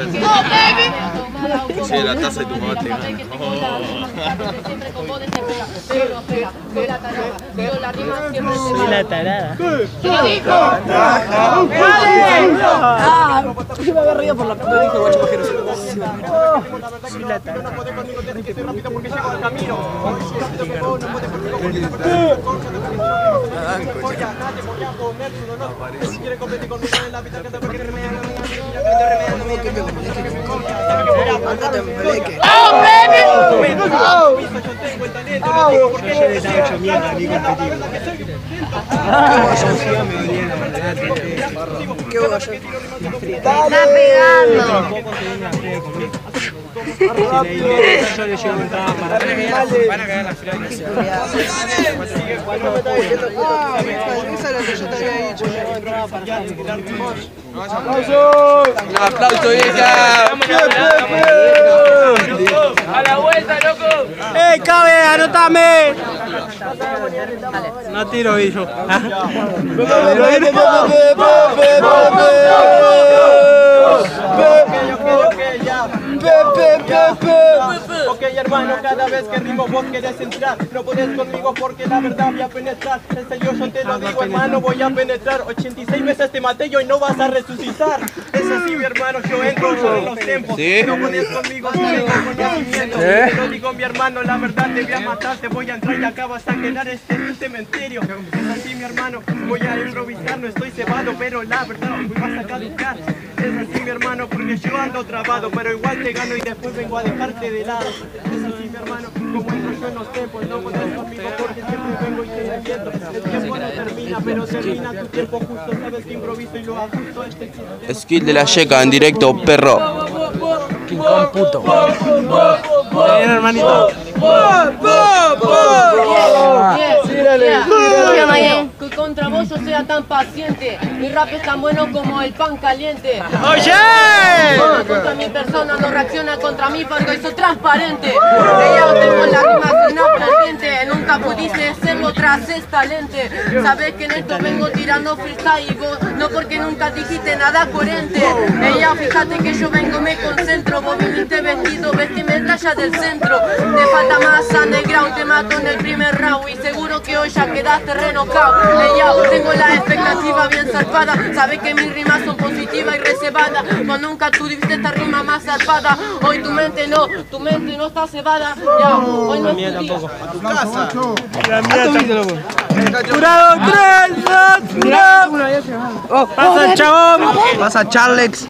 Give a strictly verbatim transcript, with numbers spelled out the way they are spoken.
Oh, baby. Sí, la taza de tu mamá te gana. Soy la tarada. ¿Qué dijo? Ah, yo me había reído por la puta dijo, guacho pajero. Soy la tarada. Oh, baby. Yo le estaba hecho mierda a mi competitivo. ¿Qué voy a hacer? Está pegando. Yo le llevo entrada para Van a cagar la final. Esa es la que yo te había dicho. Un aplauso, vieja. A la vuelta, loco. ¡Ey, cabe, anotame! No tiro, bicho. Ok, hermano, cada vez que rimo vos querés entrar. No podés conmigo porque la verdad voy a penetrar. En serio yo te lo digo, hermano, voy a penetrar. ochenta y seis veces te maté y hoy no vas a resucitar. Es así, mi hermano, yo entro sobre los tiempos. ¿Sí? No podés conmigo, no tengo conocimiento. Te lo digo, mi hermano, la verdad te voy a matar. Te voy a entrar y acá vas a quedar este cementerio. Es así, mi hermano, voy a improvisar. No estoy cebado, pero la verdad me vas a caducar. Es así, mi hermano, porque yo ando trabado, pero igual te gano y después vengo a dejarte de lado. Es así, mi hermano, como entro yo en los tiempos. No podés conmigo porque siempre vengo y te defiendo. El tiempo no termina, pero termina tu tiempo justo. Sabes que improviso y lo ajusto. Este Skill de la Checa en directo, perro. King Kong puto. Bien, hermanito. Que contra vos yo sea tan paciente. Mi rap es tan bueno como el pan caliente. ¡Oye! Contra mi persona no reacciona contra mí porque soy transparente. Ella tengo la rima que una presidente. Nunca pudiste serlo tras esta lente. Sabes que en esto vengo tirando freestyle y vos no porque nunca dijiste nada coherente. Ella, fíjate que yo vengo, me concentro. Vos viniste vestido, vestimenta ya del centro. Te falta más underground, te mato en el primer round y seguro que hoy ya quedaste renocado. Ella, tengo la expectativa bien zarpada. Sabes que mis rimas son positivas y reservadas. Cuando nunca tuviste esta rima más zarpada. Hoy tu mente no, tu mente no está cebada. Ya, hoy no es tu día. La mía tampoco. Jurado, tres, dos, uno. Pasa, chabón. Pasa Charlex.